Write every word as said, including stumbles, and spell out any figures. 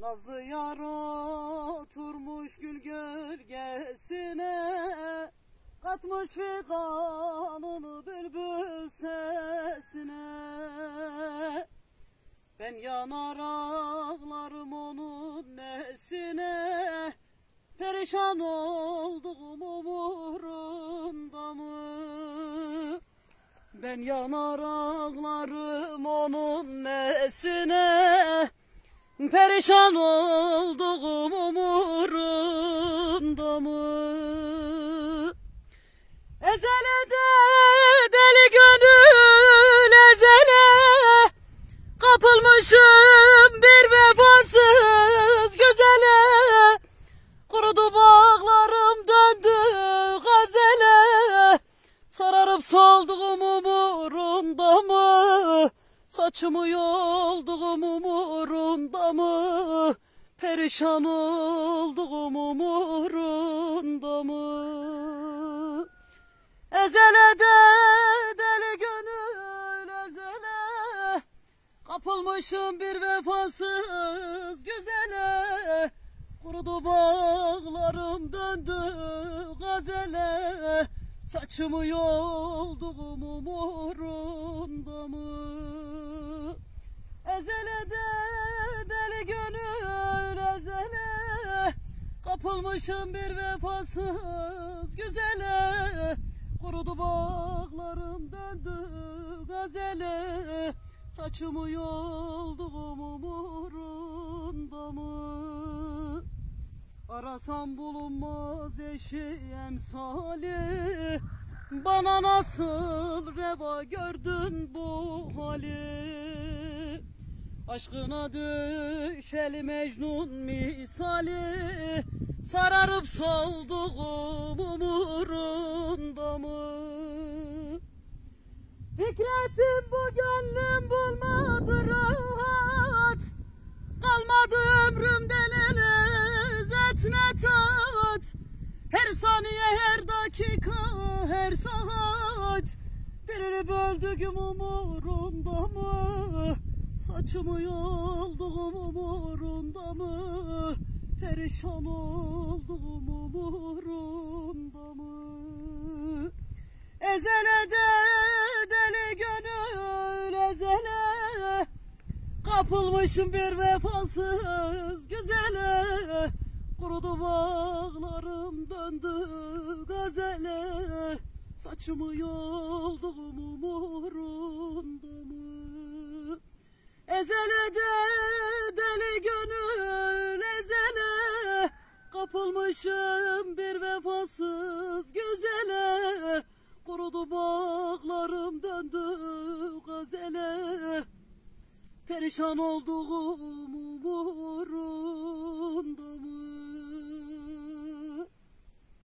Nazlı yar oturmuş gül gölgesine, katmış figanını bülbül sesine. Ben yanar ağlarım onun nesine, perişan oldum umurumda mı? Ben yanar ağlarım onun nesine, perişan oldum umurumda mı? Ezelede deli gönül ezele, kapılmışım bir vefasız güzele. Kurudu bağlarım döndü gazele, sararıp soldum umurumda mı? Saçımı yoldum umurumda mı? Perişan oldum umurumda mı? Ezelede deli gönül ezele, kapılmışım bir vefasız güzele. Kurudu bağlarım döndü gazele, saçımı yoldum umurumda mı? Ezelede deli gönül ezele, kapılmışım bir vefasız güzele. Kurudu bağlarım döndü gazele, saçımı yoldum umurumda mı? Arasam bulunmaz eşi emsali, bana nasıl reva gördün bu hali? Aşkına düşeli Mecnun misali, sararıp solduğum umurumda mı? Fikretim bu gönlüm bulmadı rahat, kalmadı ömrümde ne lezzet ne tat. Her saniye her dakika her saat, dirilip öldüğüm umurumda mı? Saçımı yoldum umurumda mı? Perişan oldum umurumda mı? Ezelede deli gönül ezele, kapılmışım bir vefasız güzele. Kurudu bağlarım döndü gazele, saçımı yoldum umurumda mı? Ezelede deli gönül ezele, kapılmışım bir vefasız güzele. Kurudu bağlarım döndü gazele, perişan olduğum